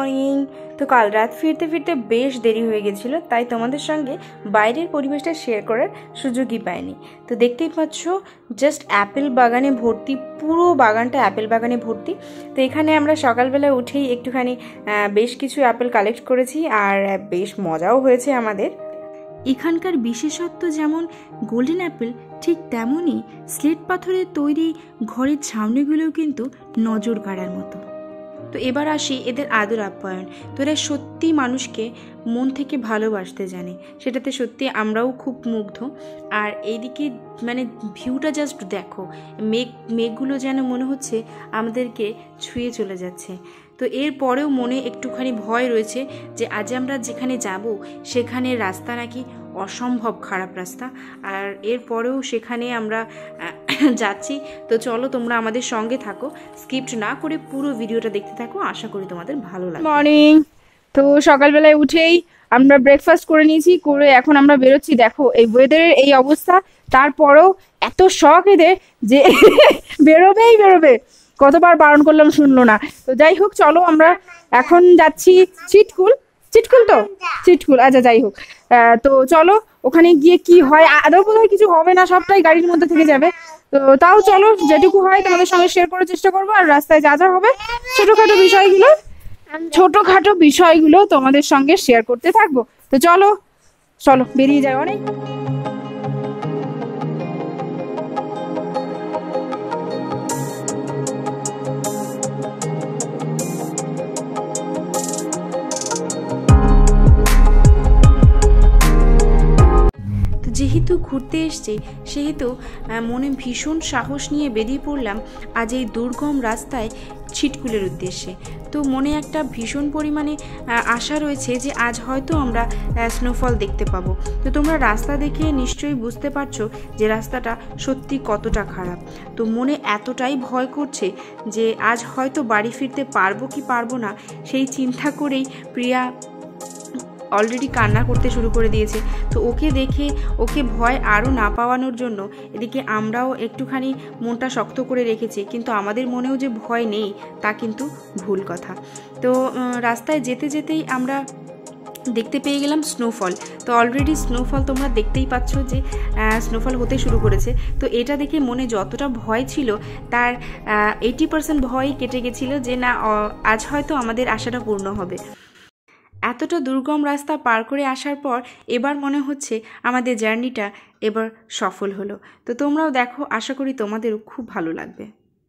Morning. তো কাল রাত ফিরতে ফিরতে বেশ দেরি হয়ে গেছিলো, তাই তোমাদের সঙ্গে বাইরের পরিবেশটা শেয়ার করার সুযোগই পাইনি। তো দেখতেই পাচ্ছ জাস্ট অ্যাপেল বাগানে ভর্তি, পুরো বাগানটা অ্যাপেল বাগানে ভর্তি। তো এখানে আমরা সকালবেলা উঠেই একটুখানি বেশ কিছু অ্যাপেল কালেক্ট করেছি, আর বেশ মজাও হয়েছে আমাদের। এখানকার বিশেষত্ব যেমন গোল্ডেন অ্যাপেল, ঠিক তেমনই স্লেট পাথরের তৈরি ঘরের ছাউনিগুলোও কিন্তু নজর কাড়ার মতো। তো এবার আসি এদের আদর আপ্যায়ন। তো এরা সত্যি মানুষকে মন থেকে ভালোবাসতে জানে, সেটাতে সত্যি আমরাও খুব মুগ্ধ। আর এইদিকে মানে ভিউটা জাস্ট দেখো, মেঘগুলো যেন মনে হচ্ছে আমাদেরকে ছুঁয়ে চলে যাচ্ছে। তো এরপরেও মনে একটুখানি ভয় রয়েছে যে আজ আমরা যেখানে যাব সেখানে রাস্তা নাকি অসম্ভব খারাপ রাস্তা, আর এরপরেও সেখানে আমরা যাচ্ছি। তো চলো তোমরা আমাদের সঙ্গে থাকো, স্কিপ না করে পুরো ভিডিওটা দেখতে থাকো, আশা করি তোমাদের ভালো লাগবে। মর্নিং। তো সকালবেলায় উঠেই আমরা ব্রেকফাস্ট করে নিয়েছি, করে এখন আমরা বেরোচ্ছি। দেখো এই ওয়েদারের এই অবস্থা, তারপরেও এত শখ এদের যে বেরোবে। কতবার বারণ করলাম, শুনলো না। তো যাই হোক, চলো আমরা এখন যাচ্ছি চিটকুল তো চিটকুল, আচ্ছা যাই হোক। তো চলো ওখানে গিয়ে কি হয়, আদৌ বোধহয় কিছু হবে না, সবটাই গাড়ির মধ্যে থেকে যাবে। তো তাও চলো যেটুকু হয় তোমাদের সঙ্গে শেয়ার করার চেষ্টা করবো। আর রাস্তায় যা যা হবে ছোটখাটো বিষয়গুলো তোমাদের সঙ্গে শেয়ার করতে থাকবো। তো চলো বেরিয়ে যাই। অনেক যেহেতু ঘুরতে এসছি সেহেতু মনে ভীষণ সাহস নিয়ে বেরিয়ে পড়লাম আজ এই দুর্গম রাস্তায় ছিটকুলের উদ্দেশ্যে। তো মনে একটা ভীষণ পরিমাণে আশা রয়েছে যে আজ হয়তো আমরা স্নোফল দেখতে পাবো। তো তোমরা রাস্তা দেখে নিশ্চয়ই বুঝতে পারছো যে রাস্তাটা সত্যি কতটা খারাপ। তো মনে এতটাই ভয় করছে যে আজ হয়তো বাড়ি ফিরতে পারবো কি পারবো না, সেই চিন্তা করেই প্রিয়া অলরেডি কান্না করতে শুরু করে দিয়েছে। তো ওকে দেখে ওকে ভয় আরও না পাওয়ানোর জন্য এদিকে আমরাও একটুখানি মনটা শক্ত করে রেখেছি, কিন্তু আমাদের মনেও যে ভয় নেই তা কিন্তু ভুল কথা। তো রাস্তায় যেতে যেতেই আমরা দেখতে পেয়ে গেলাম স্নোফল। তো অলরেডি স্নোফল তোমরা দেখতেই পাচ্ছ যে স্নোফল হতে শুরু করেছে। তো এটা দেখে মনে যতটা ভয় ছিল তার 80% ভয় কেটে গেছিলো যে না, আজ হয়তো আমাদের আশাটা পূর্ণ হবে। এতটা দুর্গম রাস্তা পার করে আসার পর এবার মনে হচ্ছে আমাদের জার্নিটা এবার সফল হলো। তো তোমরাও দেখো, আশা করি তোমাদেরও খুব ভালো লাগবে।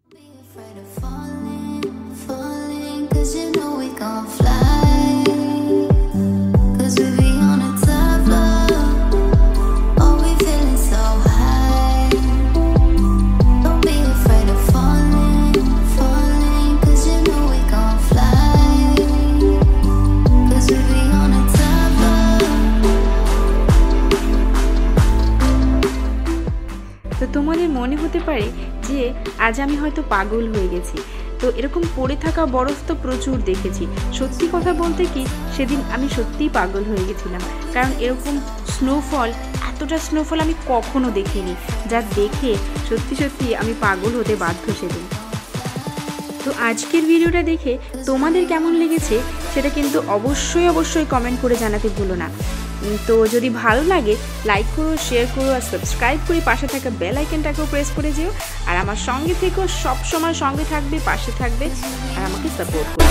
তো তোমাদের মনে হতে পারে যে আজ আমি হয়তো পাগল হয়ে গেছি। তো এরকম পড়ে থাকা বরফ তো প্রচুর দেখেছি। সত্যি কথা বলতে কি, সেদিন আমি সত্যিই পাগল হয়ে গেছিলাম, কারণ এরকম এতটা স্নোফল আমি কখনো দেখিনি, যা দেখে সত্যি আমি পাগল হতে বাধ্য সেদিন। তো আজকের ভিডিওটা দেখে তোমাদের কেমন লেগেছে সেটা কিন্তু অবশ্যই কমেন্ট করে জানাতে ভুলো না। তো যদি ভালো লাগে লাইক করো, শেয়ার করো, আর সাবস্ক্রাইব করে পাশে থাকা বেল আইকনটাকেও প্রেস করে যেও। আর আমার সঙ্গে থেকেও, সব সময় সঙ্গে থাকবে, পাশে থাকবে, আর আমাকে সাপোর্ট করবে।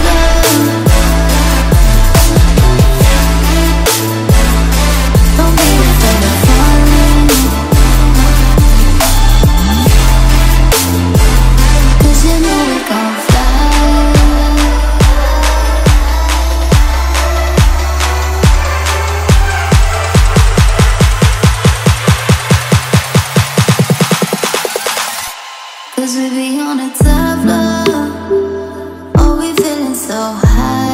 Cause we be on a top floor, oh we feeling so high.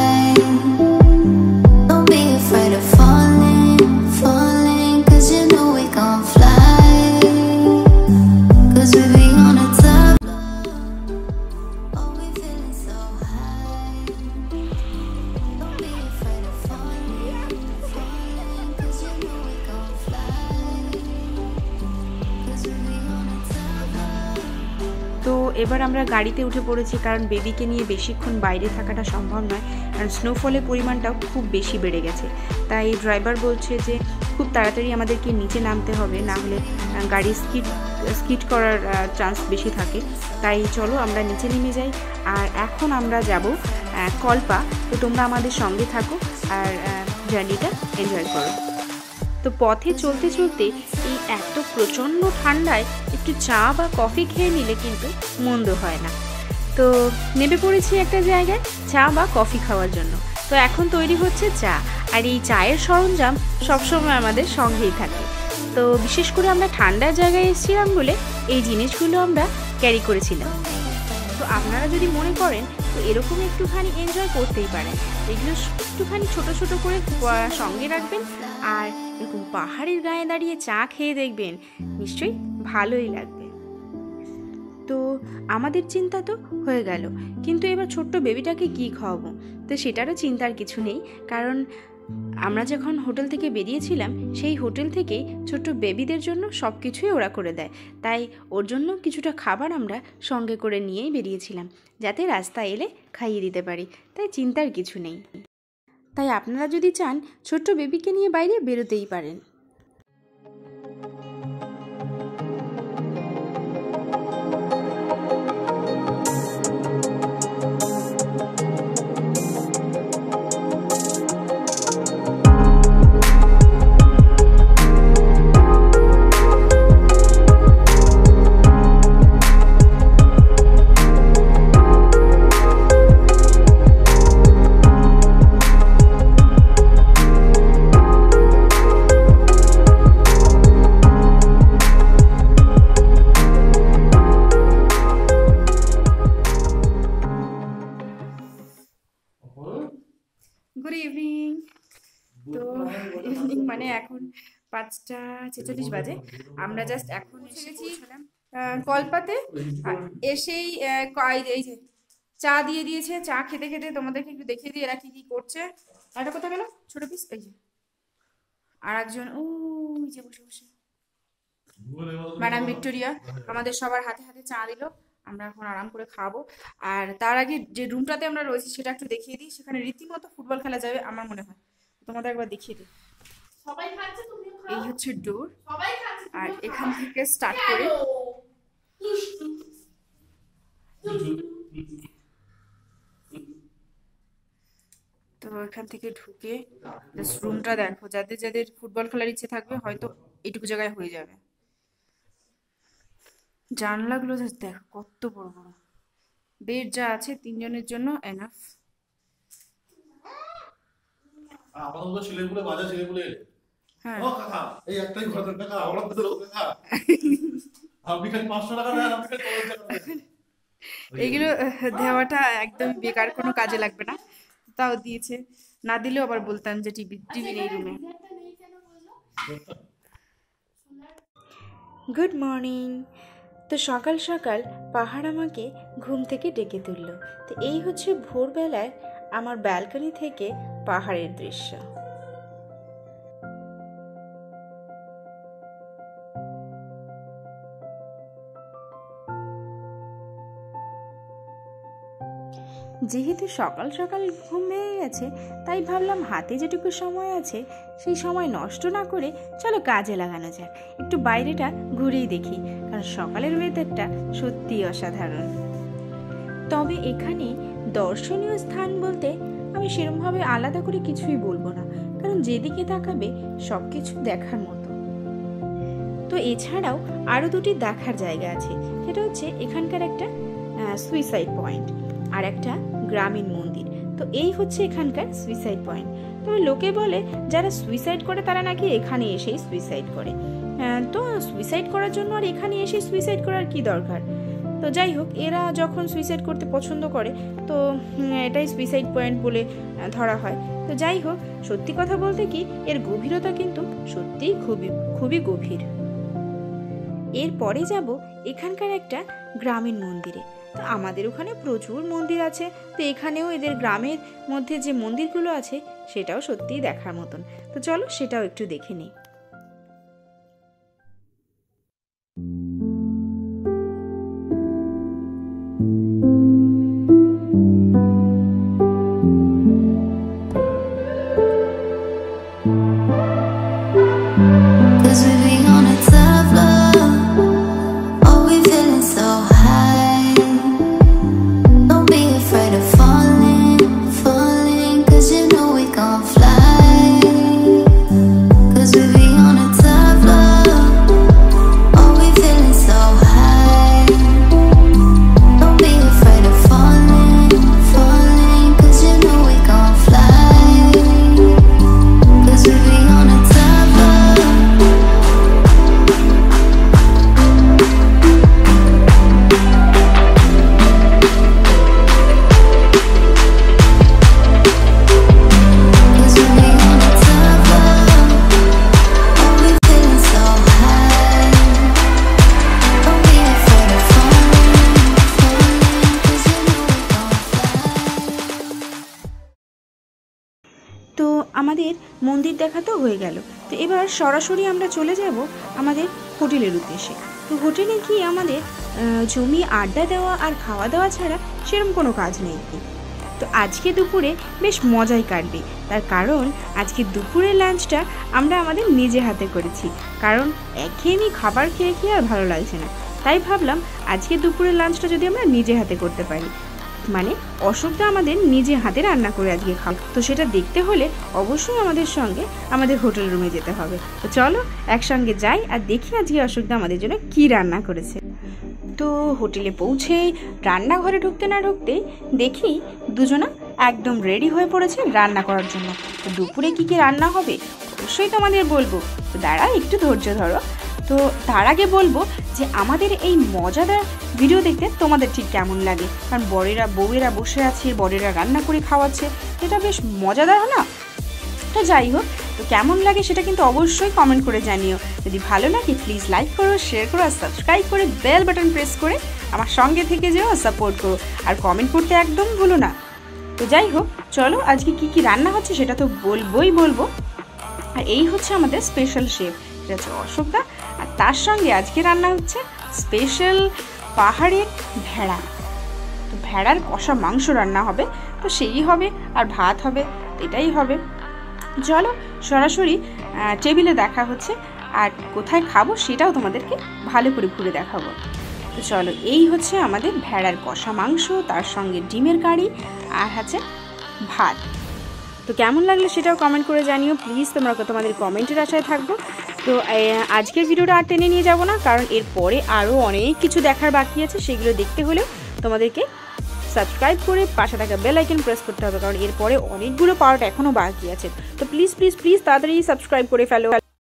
এবার আমরা গাড়িতে উঠে পড়েছি, কারণ বেবিকে নিয়ে বেশিক্ষণ বাইরে থাকাটা সম্ভব নয়, কারণ স্নোফলের পরিমাণটাও খুব বেশি বেড়ে গেছে। তাই ড্রাইভার বলছে যে খুব তাড়াতাড়ি আমাদেরকে নিচে নামতে হবে, না হলে গাড়ি স্কিড করার চান্স বেশি থাকে। তাই চলো আমরা নিচে নেমে যাই। আর এখন আমরা যাব কল্পা। তো তোমরা আমাদের সঙ্গে থাকো আর জার্নিটা এনজয় করো। তো পথে চলতে চলতে এই এত প্রচণ্ড ঠান্ডায় একটু চা বা কফি খেয়ে নিলে কিন্তু মন্দ হয় না। তো নেমে পড়েছি একটা জায়গায় চা বা কফি খাওয়ার জন্য। তো এখন তৈরি হচ্ছে চা, আর এই চায়ের সরঞ্জাম সবসময় আমাদের সঙ্গেই থাকে। তো বিশেষ করে আমরা ঠান্ডার জায়গায় এসেছিলাম বলে এই জিনিসগুলো আমরা ক্যারি করেছিলাম। তো আপনারা যদি মনে করেন তো এরকম একটুখানি এনজয় করতেই পারেন। এগুলো একটুখানি ছোট ছোট করে সঙ্গে রাখবেন, আর এরকম পাহাড়ের গায়ে দাঁড়িয়ে চা খেয়ে দেখবেন, নিশ্চয়ই ভালোই লাগবে। তো আমাদের চিন্তা তো হয়ে গেল, কিন্তু এবার ছোট্ট বেবিটাকে কি খাওয়াবো? তো সেটারও চিন্তার কিছু নেই, কারণ আমরা যখন হোটেল থেকে বেরিয়েছিলাম সেই হোটেল থেকেই ছোট্ট বেবিদের জন্য সব কিছুই ওরা করে দেয়। তাই ওর জন্য কিছুটা খাবার আমরা সঙ্গে করে নিয়েই বেরিয়েছিলাম, যাতে রাস্তায় এলে খাইয়ে দিতে পারি। তাই চিন্তার কিছু নেই। তাই আপনারা যদি চান ছোট্ট বেবিকে নিয়ে বাইরে বেরোতেই পারেন। Good evening. তো ইভিনিং মানে এখন 5:46 বাজে। আমরা জাস্ট এখন এসেছি কলপাতে। এসেই এই যে চা দিয়ে দিয়েছে। চা খেতে খেতে তোমাদেরকে একটু দেখিয়ে দিই এরা কি কি করছে। এটা কোথায় গেল ছোট পিস? এই যে আর একজন ওই যে বসে বসে ম্যাডাম ভিক্টোরিয়া আমাদের সবার হাতে হাতে চা দিল। আমরা এখন আরাম করে খাবো। আর তার আগে যে রুমটাতে আমরা রয়েছি সেটা একটু দেখিয়ে দিই। সেখানে রীতিমতো ফুটবল খেলা যাবে আমার মনে হয়, তোমাদের একবার দেখিয়ে দিই। এই হচ্ছে ডোর, আর এখান থেকে স্টার্ট করে তো এখান থেকে ঢুকে রুমটা দেখো। যাদের যাদের ফুটবল খেলার ইচ্ছে থাকবে হয়তো এইটুকু জায়গায় হয়ে যাবে। জানলাগুলো দেখো কত বড় বড়। বেড যা আছে 3 জনের জন্য এনাফ। হ্যাঁ এইগুলো দেওয়াটা একদম বেকার, কোনো কাজে লাগবে না, তাও দিয়েছে। না দিলেও আবার বলতাম যে টিভি নেই রুমে। Good morning. তো সকাল সকাল পাহাড় আমাকে ঘুম থেকে ডেকে তুলল। তো এই হচ্ছে ভোরবেলায় আমার ব্যালকনি থেকে পাহাড়ের দৃশ্য। যেহেতু সকাল সকাল ঘুম ভেঙে গেছে, তাই ভাবলাম হাতে যেটুকু সময় আছে সেই সময় নষ্ট না করে চলো কাজে লাগানো যাক। একটু বাইরেটা ঘুরেই দেখি, কারণ সকালের ওয়েদারটা সত্যিই অসাধারণ। তবে এখানে দর্শনীয় স্থান বলতে আমি সেরকমভাবে আলাদা করে কিছুই বলবো না, কারণ যেদিকে তাকাবে সব কিছু দেখার মতো। তো এছাড়াও আরও দুটি দেখার জায়গা আছে, সেটা হচ্ছে এখানকার একটা সুইসাইড পয়েন্ট আর একটা গ্রামীণ মন্দির। তো এই হচ্ছে এখানকার সুইসাইড পয়েন্ট। তবে লোকে বলে যারা সুইসাইড করে তারা নাকি এখানে এসেই সুইসাইড করে। তো সুইসাইড করার জন্য আর এখানে এসে সুইসাইড করার কি দরকার? তো যাই হোক, এরা যখন সুইসাইড করতে পছন্দ করে তো এটাই সুইসাইড পয়েন্ট বলে ধরা হয়। তো যাই হোক, সত্যি কথা বলতে কি এর গভীরতা কিন্তু সত্যিই খুবই গভীর। এরপরে যাব এখানকার একটা গ্রামীণ মন্দিরে। তো আমাদের ওখানে প্রচুর মন্দির আছে, তো এখানেও এদের গ্রামের মধ্যে যে মন্দিরগুলো আছে সেটাও সত্যিই দেখার মতন। তো চলো সেটাও একটু দেখে নিই। তো আমাদের মন্দির দেখা তো হয়ে গেল। তো এবার সরাসরি আমরা চলে যাব আমাদের হোটেলের উদ্দেশ্যে। তো হোটেলে গিয়ে আমাদের জমি আড্ডা দেওয়া আর খাওয়া দাওয়া ছাড়া সেরকম কোনো কাজ নেই। তো আজকে দুপুরে বেশ মজাই কাটবে, তার কারণ আজকে দুপুরের লাঞ্চটা আমরা আমাদের নিজে হাতে করেছি। কারণ একঘেয়েমি খাবার খেয়ে খেয়ে আর ভালো লাগছে না, তাই ভাবলাম আজকে দুপুরের লাঞ্চটা যদি আমরা নিজে হাতে করতে পারি, মানে অশোকদা আমাদের নিজে হাতে রান্না করে আজকে খাও। তো সেটা দেখতে হলে অবশ্যই আমাদের সঙ্গে আমাদের হোটেল রুমে যেতে হবে। তো চলো একসঙ্গে যাই আর দেখি আজকে অশোকদা আমাদের জন্য কি রান্না করেছে। তো হোটেলে পৌঁছেই রান্নাঘরে ঢুকতে না ঢুকতেই দেখি দুজনা একদম রেডি হয়ে পড়েছে রান্না করার জন্য। তো দুপুরে কি কি রান্না হবে অবশ্যই তোমাদের বলবো, তো দাঁড়া একটু ধৈর্য ধরো। তো তার আগে বলবো যে আমাদের এই মজাদার ভিডিও দেখতে তোমাদের ঠিক কেমন লাগে, কারণ বউয়েরা বসে আছে, বরেরা রান্না করে খাওয়াচ্ছে, এটা বেশ মজাদার না? তো যাই হোক, তো কেমন লাগে সেটা কিন্তু অবশ্যই কমেন্ট করে জানিও। যদি ভালো লাগে প্লিজ লাইক করো, শেয়ার করো আর সাবস্ক্রাইব করে বেল বাটন প্রেস করে আমার সঙ্গে থেকে যেও, সাপোর্ট করো আর কমেন্ট করতে একদম ভুলো না। তো যাই হোক, চলো আজকে কি কি রান্না হচ্ছে সেটা তো বলবো। আর এই হচ্ছে আমাদের স্পেশাল শেফ, এটা হচ্ছে অশোকদা, আর তার সঙ্গে আজকে রান্না হচ্ছে স্পেশাল পাহাড়ের ভেড়া। তো ভেড়ার কষা মাংস রান্না হবে, তো সেই হবে আর ভাত হবে, এটাই হবে। চলো সরাসরি টেবিলে দেখা হচ্ছে, আর কোথায় খাবো সেটাও তোমাদেরকে ভালো করে ঘুরে দেখাবো। তো চলো, এই হচ্ছে আমাদের ভেড়ার কষা মাংস, তার সঙ্গে ডিমের কারি আর হচ্ছে ভাত। তো কেমন লাগলো সেটাও কমেন্ট করে জানিও প্লিজ, তোমাদের কমেন্টের আশায় থাকবো। তো আজকের ভিডিওটা আর টেনে নিয়ে যাবো না, কারণ এরপরে আরও অনেক কিছু দেখার বাকি আছে, সেগুলো দেখতে হলেও তোমাদেরকে সাবস্ক্রাইব করে পাশে থাকা বেল আইকন প্রেস করতে হবে, কারণ এরপরে অনেকগুলো পার্ট এখনও বাকি আছে। তো প্লিজ তাড়াতাড়ি সাবস্ক্রাইব করে ফেলো।